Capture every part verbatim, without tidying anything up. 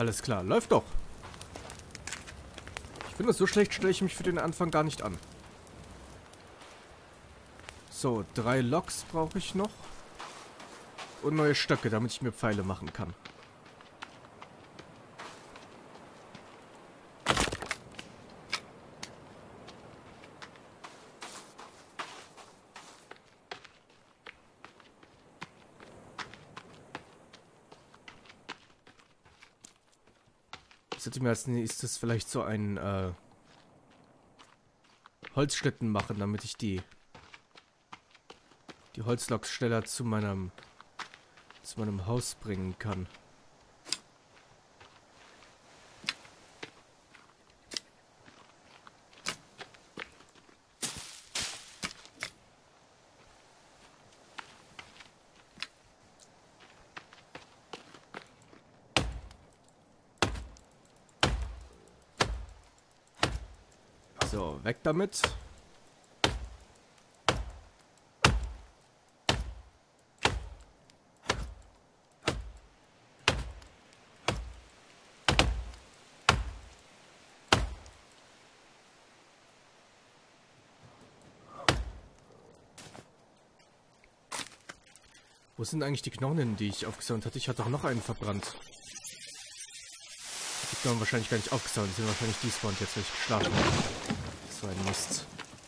Alles klar, läuft doch. Ich finde, so schlecht stelle ich mich für den Anfang gar nicht an. So, drei Loks brauche ich noch. Und neue Stöcke, damit ich mir Pfeile machen kann. Ich sollte mir als nächstes vielleicht so einen äh, Holzschlitten machen, damit ich die die Holzloks schneller zu meinem zu meinem Haus bringen kann. So, weg damit. Wo sind eigentlich die Knochen, die ich aufgesammelt hatte? Ich hatte doch noch einen verbrannt. Die Knochen wahrscheinlich gar nicht aufgesammelt. Die sind wahrscheinlich despawned jetzt, weil ich geschlafen habe. So ein Mist.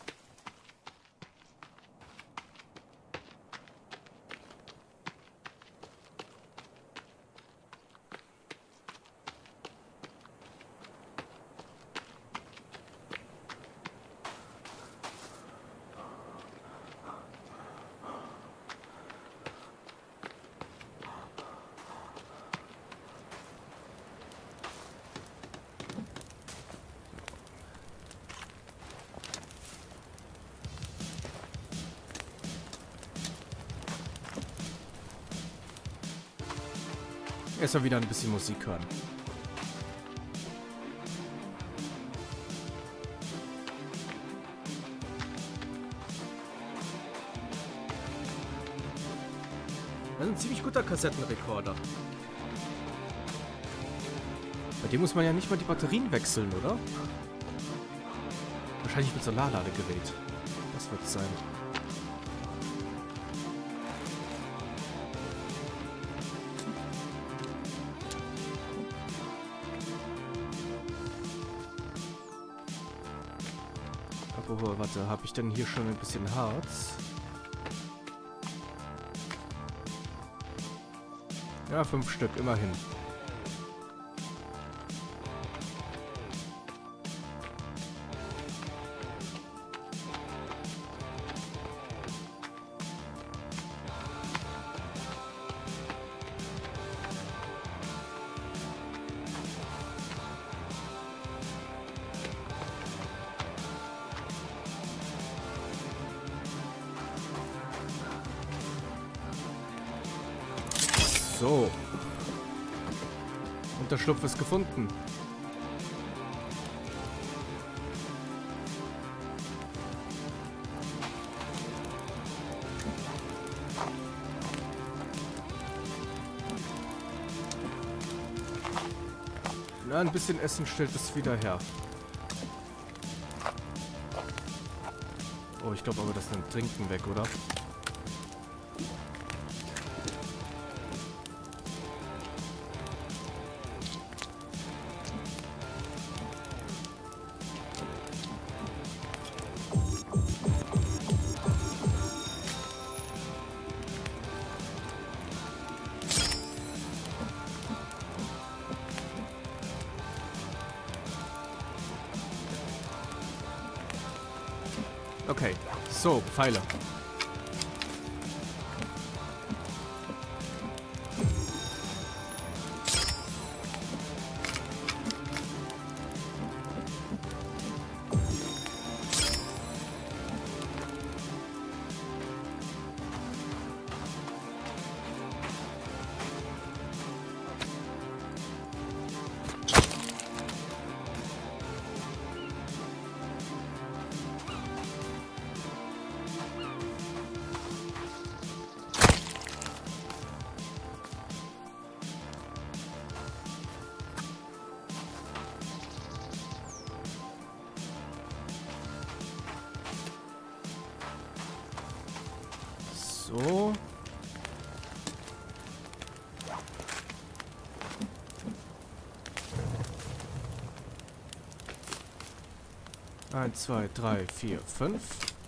Erstmal wieder ein bisschen Musik hören. Das ist ein ziemlich guter Kassettenrekorder. Bei dem muss man ja nicht mal die Batterien wechseln, oder? Wahrscheinlich mit Solarladegerät. Das wird es sein. Oh, warte, habe ich denn hier schon ein bisschen Harz? Ja, fünf Stück, immerhin. So. Unterschlupf ist gefunden. Na, ein bisschen Essen stellt es wieder her. Oh, ich glaube aber, das nimmt Trinken weg, oder? Okay, so, Pfeile. So. Eins, zwei, drei, vier, fünf.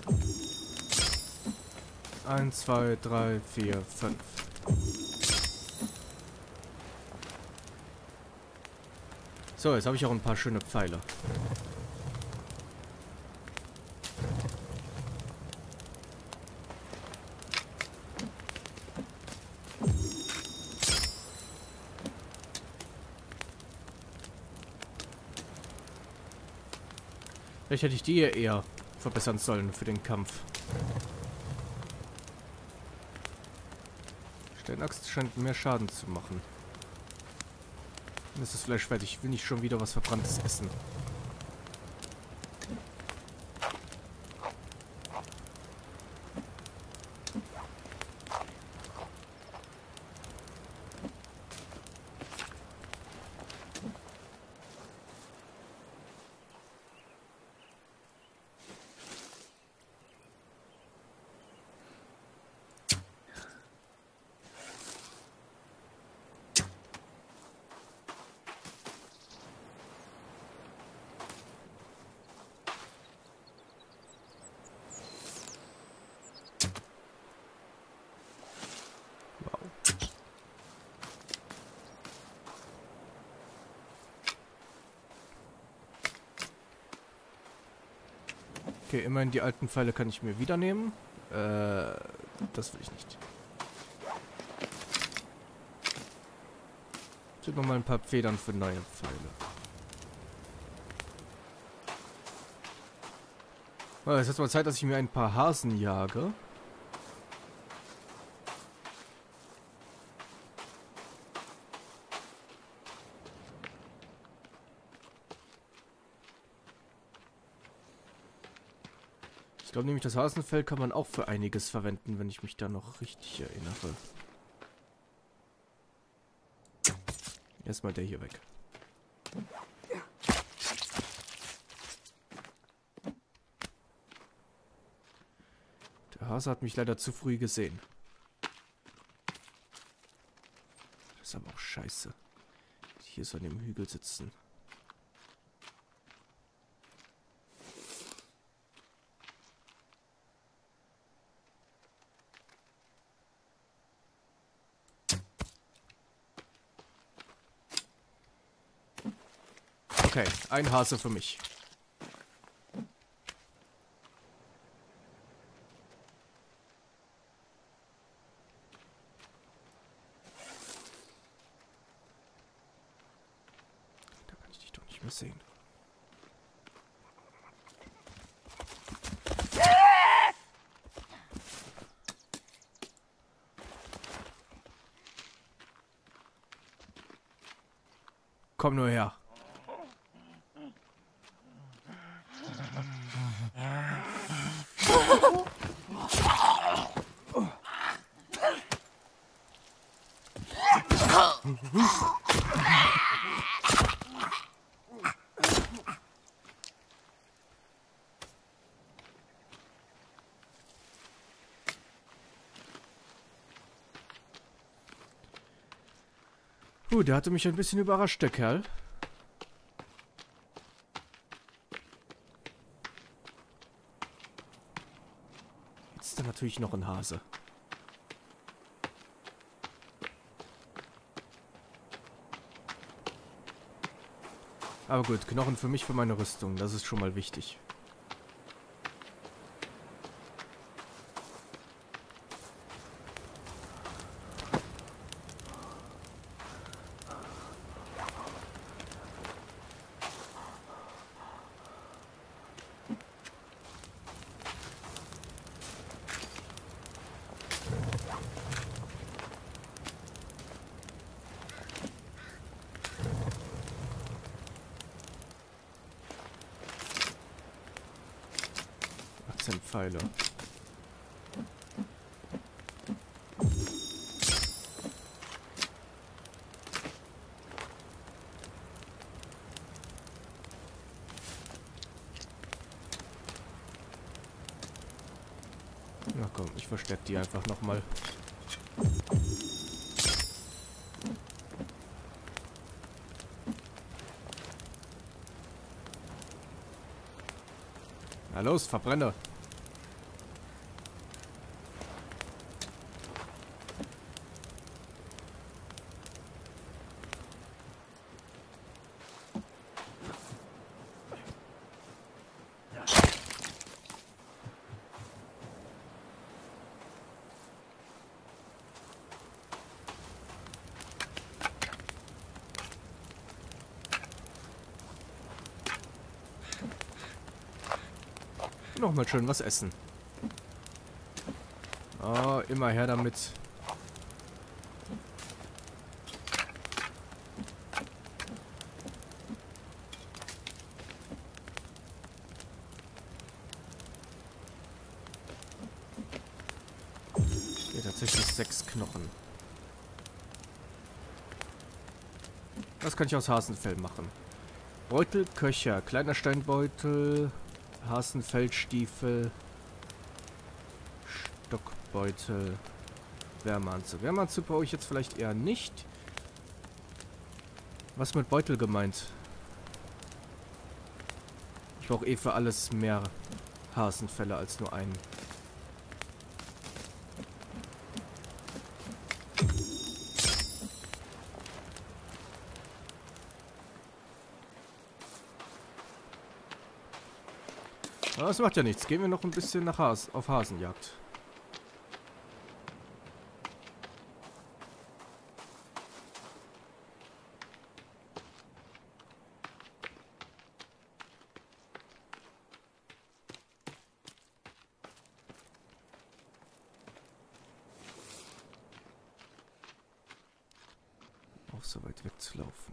Eins, zwei, drei, vier, fünf. So, jetzt habe ich auch ein paar schöne Pfeile. Vielleicht hätte ich die hier eher verbessern sollen für den Kampf. Steinaxt scheint mehr Schaden zu machen. Das ist Fleisch fertig. Ich will nicht schon wieder was Verbranntes essen. Okay, immerhin die alten Pfeile kann ich mir wieder nehmen. Äh, das will ich nicht. Ich habe noch mal ein paar Federn für neue Pfeile. Oh, jetzt ist mal Zeit, dass ich mir ein paar Hasen jage. Ich glaube nämlich, das Hasenfell kann man auch für einiges verwenden, wenn ich mich da noch richtig erinnere. Erstmal der hier weg. Der Hase hat mich leider zu früh gesehen. Das ist aber auch scheiße. Hier so an dem Hügel sitzen. Okay, ein Hase für mich. Da kann ich dich doch nicht mehr sehen. Komm nur her. Puh, der hatte mich ein bisschen überrascht, der Kerl. Jetzt ist da natürlich noch ein Hase. Aber gut, Knochen für mich, für meine Rüstung. Das ist schon mal wichtig. achtzehn Pfeile. Na komm, ich verstärke die einfach nochmal. Na los, verbrenne. Noch mal schön was essen. Oh, immer her damit. Hier tatsächlich sechs Knochen. Was kann ich aus Hasenfell machen? Beutel, Köcher, kleiner Steinbeutel, Hasenfellstiefel, Stockbeutel, Wärmeanzug. Wärmeanzug brauche ich jetzt vielleicht eher nicht. Was mit Beutel gemeint? Ich brauche eh für alles mehr Hasenfelle als nur einen. Aber das macht ja nichts. Gehen wir noch ein bisschen nach Has auf Hasenjagd. Auch so weit wegzulaufen.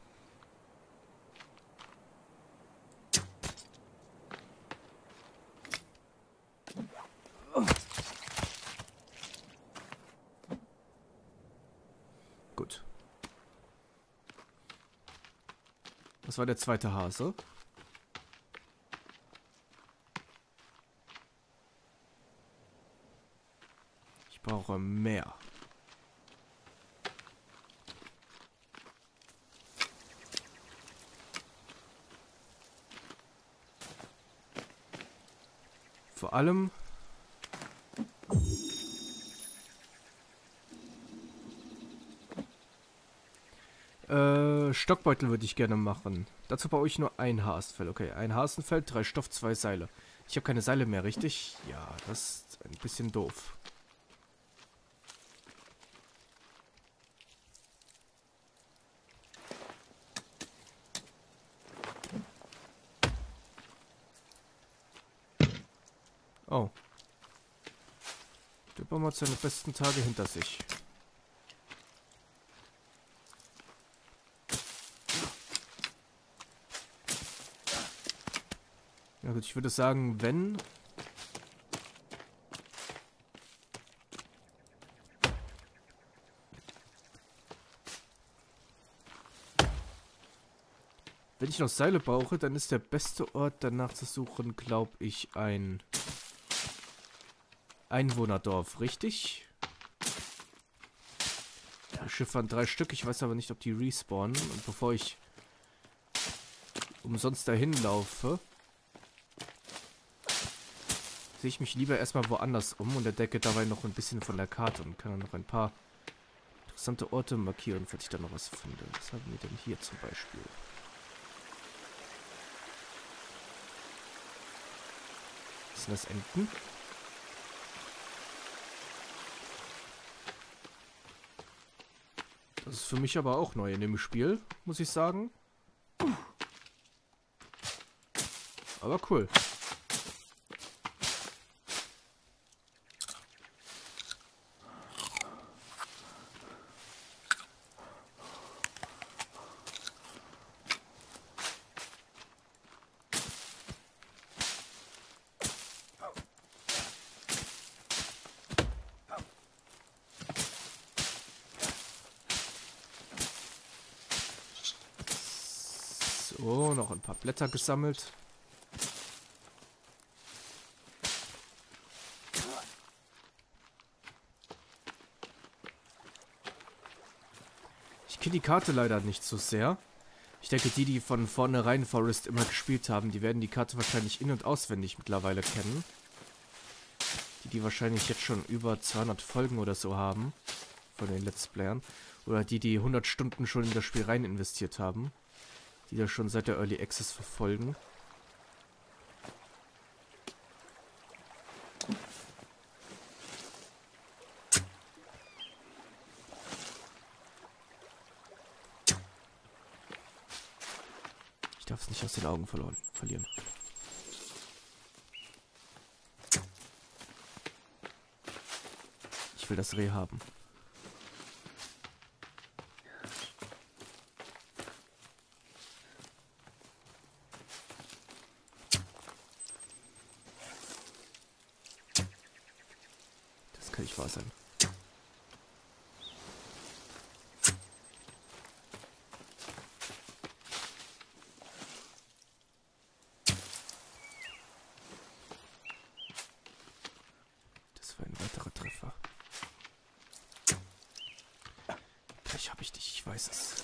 Gut. Das war der zweite Hase. Ich brauche mehr. Vor allem Äh, Stockbeutel würde ich gerne machen. Dazu brauche ich nur ein Hasenfell. Okay, ein Hasenfell, drei Stoff, zwei Seile. Ich habe keine Seile mehr, richtig? Ja, das ist ein bisschen doof. Oh. Der Baum hat seine besten Tage hinter sich. Ja gut, ich würde sagen, wenn... Wenn ich noch Seile brauche, dann ist der beste Ort danach zu suchen, glaube ich, ein Einwohnerdorf, richtig? Die Schiffe waren drei Stück, ich weiß aber nicht, ob die respawnen. Und bevor ich umsonst dahin laufe, sehe ich mich lieber erstmal woanders um und entdecke dabei noch ein bisschen von der Karte und kann dann noch ein paar interessante Orte markieren, falls ich da noch was finde. Was haben wir denn hier zum Beispiel? Sind das Enten? Das ist für mich aber auch neu in dem Spiel, muss ich sagen. Aber cool. So, noch ein paar Blätter gesammelt. kenne die Karte leider nicht so sehr. Ich denke, die, die von vornherein Forest immer gespielt haben, die werden die Karte wahrscheinlich in- und auswendig mittlerweile kennen. Die, die wahrscheinlich jetzt schon über zweihundert Folgen oder so haben. Von den Let's Playern. Oder die, die hundert Stunden schon in das Spiel rein investiert haben. Die das schon seit der Early Access verfolgen. Ich darf es nicht aus den Augen verloren, verlieren. Ich will das Reh haben. Das kann nicht wahr sein. Das war ein weiterer Treffer. Gleich habe ich dich, ich weiß es.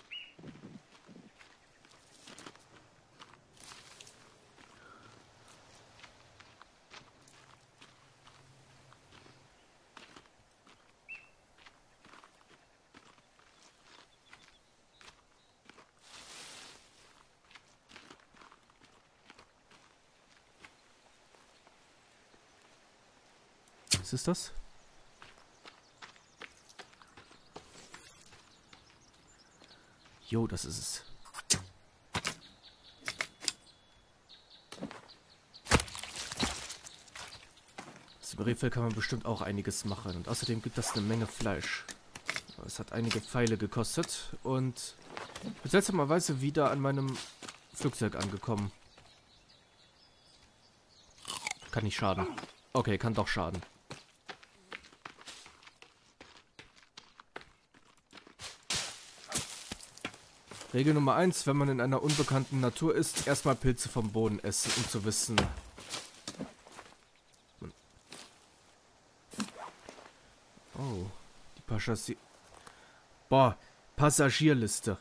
Was ist das? Jo, das ist es. Aus dem Rehfell kann man bestimmt auch einiges machen. Und außerdem gibt das eine Menge Fleisch. Es hat einige Pfeile gekostet. Und ich bin seltsamerweise wieder an meinem Flugzeug angekommen. Kann nicht schaden. Okay, kann doch schaden. Regel Nummer eins, wenn man in einer unbekannten Natur ist, erstmal Pilze vom Boden essen, um zu wissen. Oh, die Passagier... Boah, Passagierliste.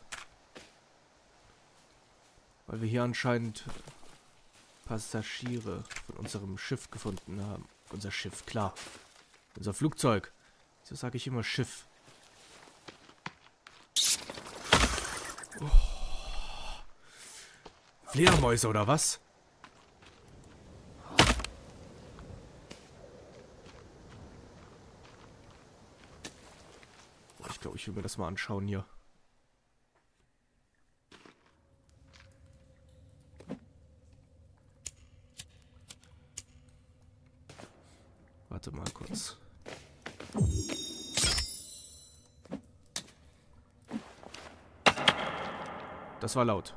Weil wir hier anscheinend Passagiere von unserem Schiff gefunden haben. Unser Schiff, klar. Unser Flugzeug. So sage ich immer Schiff. Oh. Fledermäuse oder was? Ich glaube, ich will mir das mal anschauen hier. Warte mal kurz. Das war laut.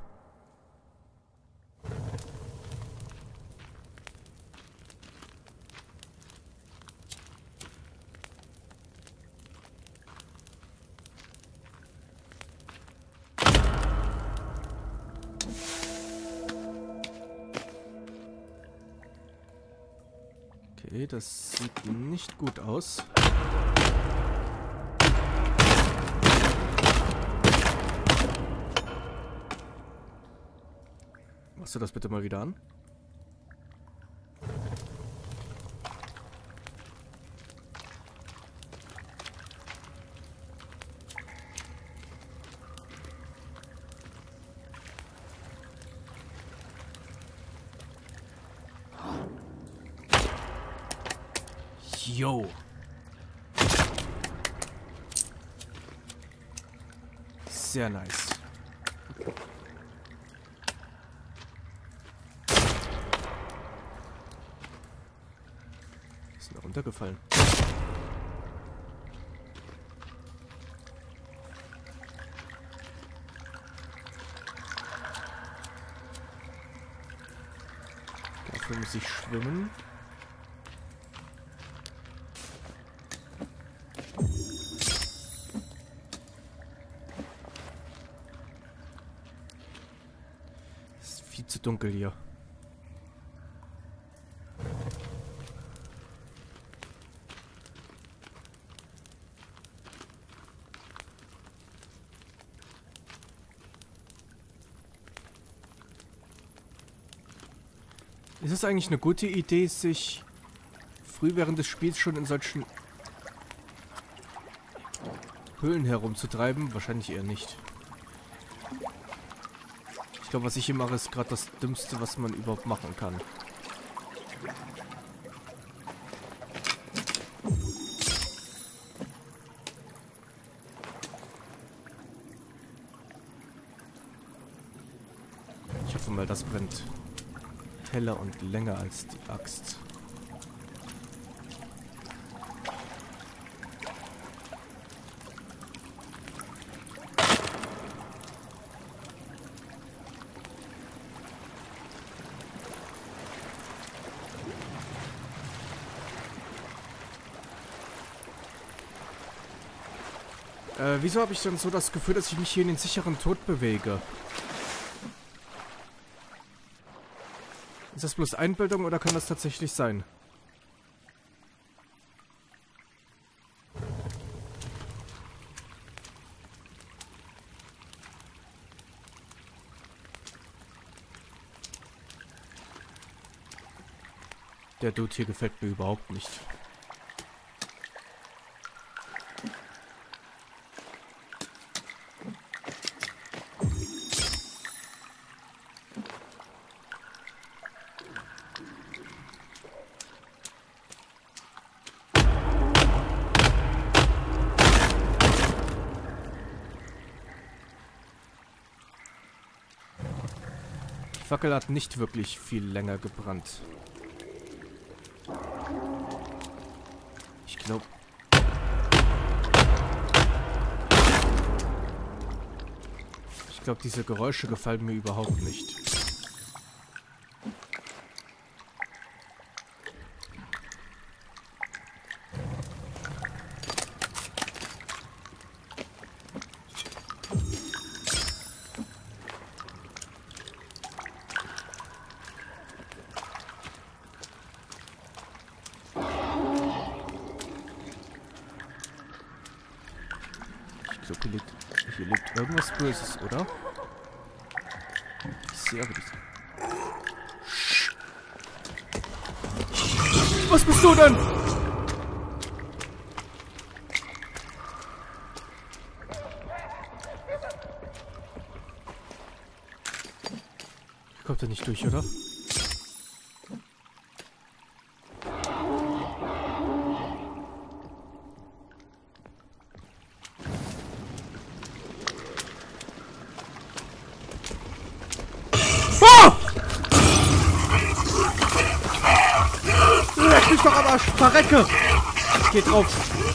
Okay, das sieht nicht gut aus. Machst du das bitte mal wieder an? Yo. Sehr nice. Ist mir runtergefallen. Dafür muss ich schwimmen. Zu dunkel hier. Ist es eigentlich eine gute Idee, sich früh während des Spiels schon in solchen Höhlen herumzutreiben? Wahrscheinlich eher nicht. Ich glaube, was ich hier mache, ist gerade das Dümmste, was man überhaupt machen kann. Ich hoffe mal, das brennt heller und länger als die Axt. Äh, wieso habe ich denn so das Gefühl, dass ich mich hier in den sicheren Tod bewege? Ist das bloß Einbildung oder kann das tatsächlich sein? Der Dude hier gefällt mir überhaupt nicht. Die Fackel hat nicht wirklich viel länger gebrannt. Ich glaube... Ich glaube, diese Geräusche gefallen mir überhaupt nicht. Ich glaube, hier liegt, hier liegt irgendwas Böses, oder? Ich sehe aber nicht. Was bist du denn? Hier kommt er nicht durch, oder? Leck mich doch am Arsch, verrecke! Ich geh drauf.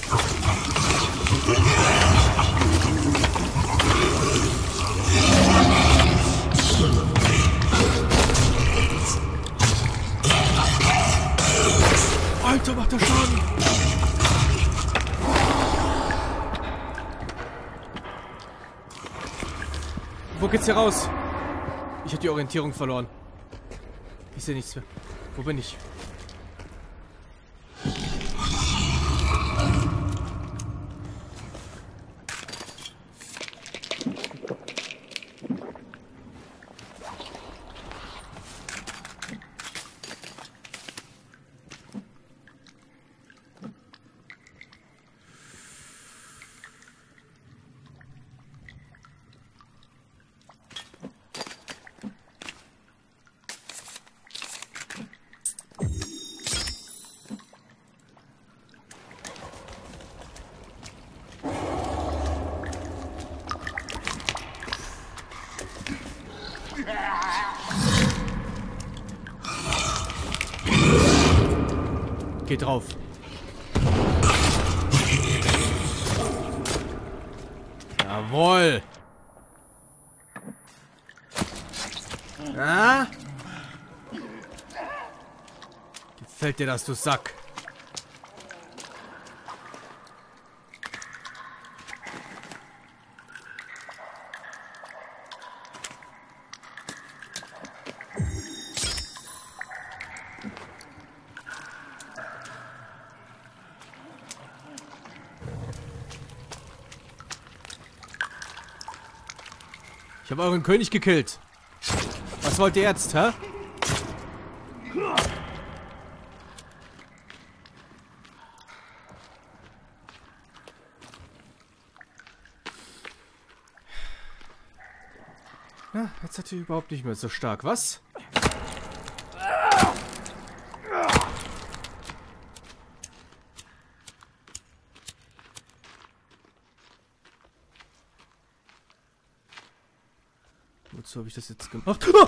Alter, macht der Schaden! Wo geht's hier raus? Ich hab die Orientierung verloren. Ich sehe nichts mehr. Wo bin ich? Geh drauf. Jawohl. Ah? Gefällt dir das, du Sack? Ich habe euren König gekillt. Was wollt ihr jetzt, hä? Na, jetzt hat er überhaupt nicht mehr so stark, was? Wozu habe ich das jetzt gemacht? Oh!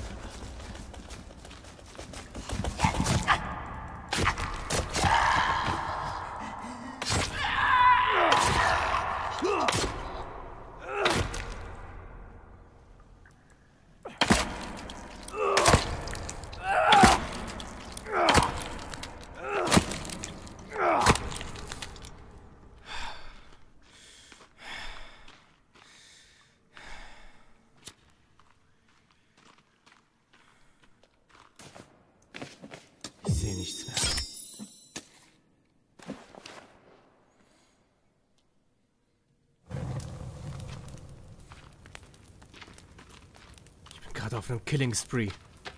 Ich sehe nichts mehr. Ich bin gerade auf einem Killing Spree.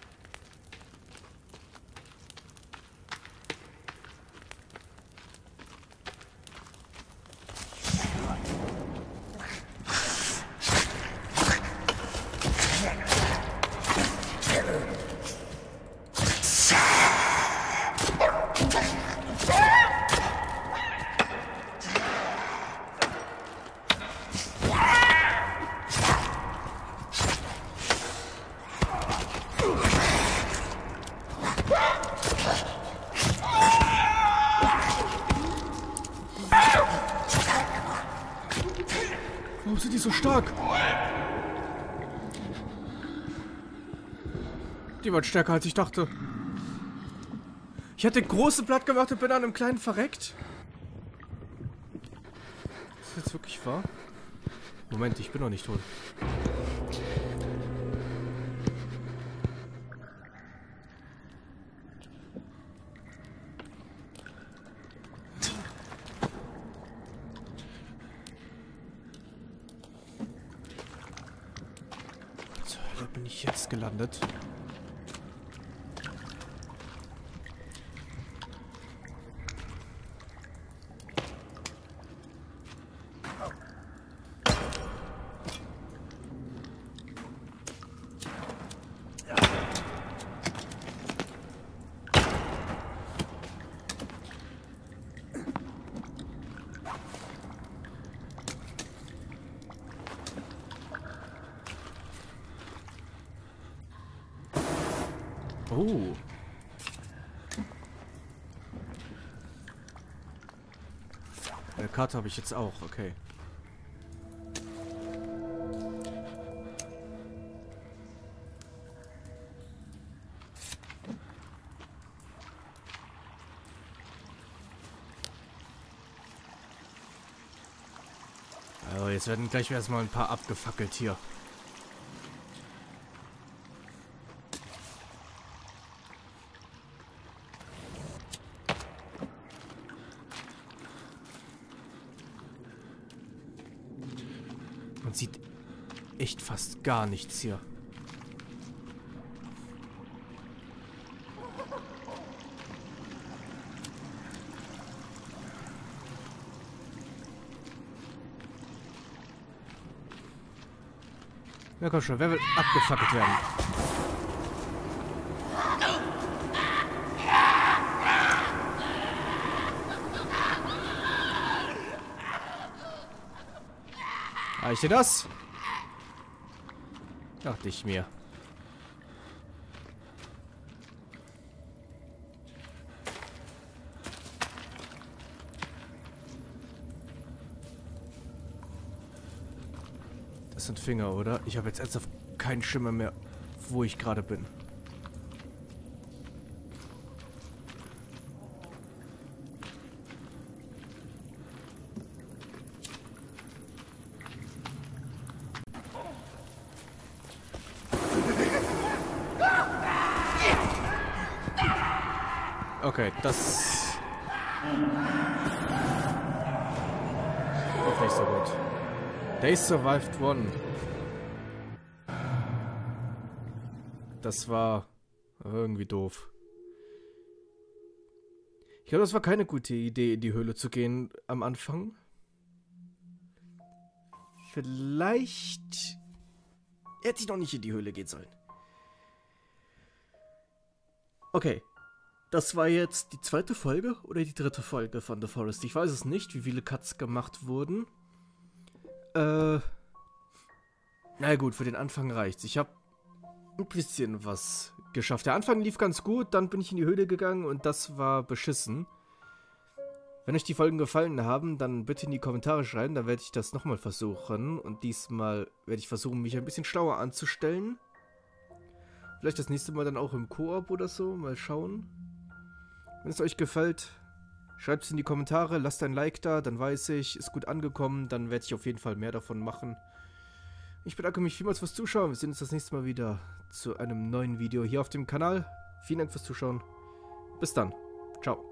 Warum sind die so stark? Die waren stärker, als ich dachte. Ich hatte große Blatt gemacht und bin an einem kleinen verreckt. Ist das jetzt wirklich wahr? Moment, ich bin noch nicht tot. Wo bin ich jetzt gelandet? Oh. Eine Karte habe ich jetzt auch, okay. Also jetzt werden gleich erstmal ein paar abgefackelt hier. Man sieht echt fast gar nichts hier. Na komm schon, wer will abgefackelt werden? Reicht dir das? Dachte ich mir. Das sind Finger, oder? Ich habe jetzt ernsthaft keinen Schimmer mehr, wo ich gerade bin. Okay, das... Auch nicht so gut. They survived one. Das war irgendwie doof. glaube, das war keine gute Idee, in die Höhle zu gehen am Anfang. Vielleicht hätte ich noch nicht in die Höhle gehen sollen. Okay. Das war jetzt die zweite Folge oder die dritte Folge von The Forest. Ich weiß es nicht, wie viele Cuts gemacht wurden. Äh. Na gut, für den Anfang reicht's. Ich habe ein bisschen was geschafft. Der Anfang lief ganz gut, dann bin ich in die Höhle gegangen und das war beschissen. Wenn euch die Folgen gefallen haben, dann bitte in die Kommentare schreiben, dann werde ich das nochmal versuchen. Und diesmal werde ich versuchen, mich ein bisschen schlauer anzustellen. Vielleicht das nächste Mal dann auch im Koop oder so, mal schauen. Wenn es euch gefällt, schreibt es in die Kommentare, lasst ein Like da, dann weiß ich, ist gut angekommen, dann werde ich auf jeden Fall mehr davon machen. Ich bedanke mich vielmals fürs Zuschauen, wir sehen uns das nächste Mal wieder zu einem neuen Video hier auf dem Kanal. Vielen Dank fürs Zuschauen, bis dann, ciao.